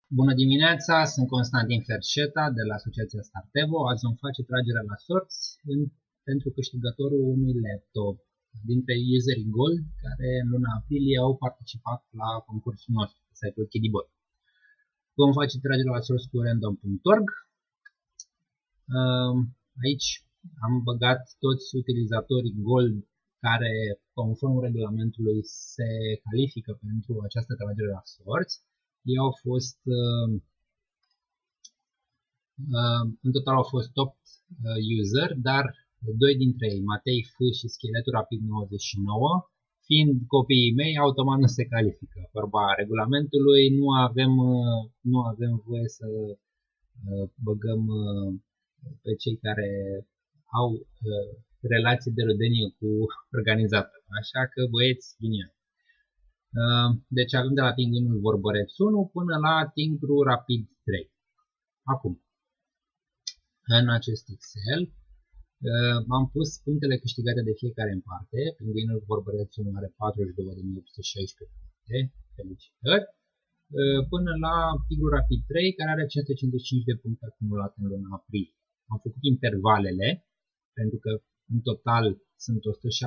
Bună dimineața, sunt Constantin Ferșeta de la Asociația Startevo. Azi vom face tragerea la sorți pentru câștigătorul unui laptop dintre userii Gold care în luna aprilie au participat la concursul nostru pe site-ul Kidibot. Vom face tragerea la sorți cu random.org. Aici am băgat toți utilizatorii Gold care, conform regulamentului, se califică pentru această tragere la sorți. Ei au fost, în total au fost 8 user, dar doi dintre ei, Matei F și Scheletul Rapid 99, fiind copiii mei, automat nu se califică. Vorba regulamentului, nu avem voie să băgăm pe cei care au relații de rudenie cu organizatorul. Așa că, băieți, ghinion. Deci avem de la Pinguinul Vorbăreț 1 până la Tigru Rapid 3. Acum, în acest Excel am pus punctele câștigate de fiecare în parte. Pinguinul Vorbăreț 1 are 42.816 puncte, felicitări, până la Tigru Rapid 3 care are 555 de puncte acumulate în luna aprilie. Am făcut intervalele pentru că în total sunt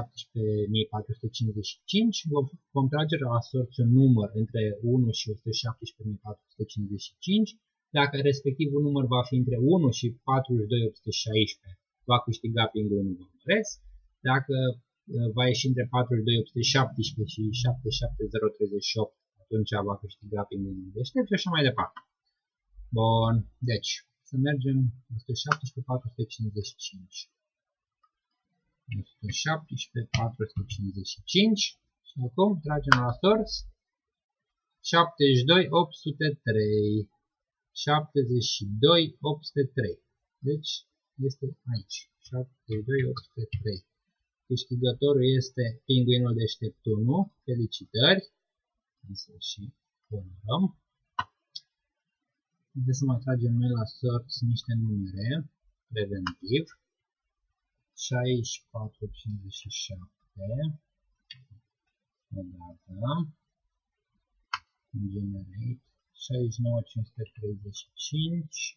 117.455, vom trage la sorți un număr între 1 și 117.455, dacă respectivul număr va fi între 1 și 42.816, va câștiga Pinguinul Vorbăreț, dacă va ieși între 42.817 și 77038, atunci va câștiga Pinguinul Deștept și așa mai departe. Bun, deci să mergem 117.455. 117.455 și acum tragem la sorți 72.803. 72.803. Deci este aici. 72.803. Câștigătorul este Pinguinul Deștept 1. Felicitări. Să și onorăm. Haideți să mai tragem noi la sorți niște numere preventiv. 6457 odată, generate, 69535,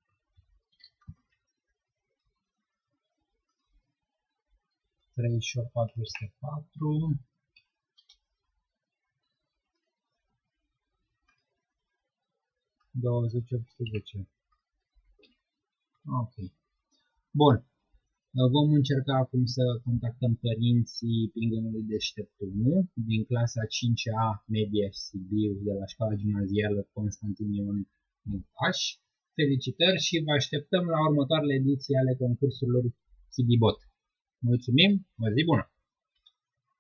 38404, 20810. Ok. Bun. Vom încerca acum să contactăm părinții Pinguinului Deștept 1 din clasa 5A Media Sibiu de la școala gimnazială Constantin Ion Muncaș. Felicitări și vă așteptăm la următoarele ediții ale concursurilor Kidibot. Mulțumim, o zi bună!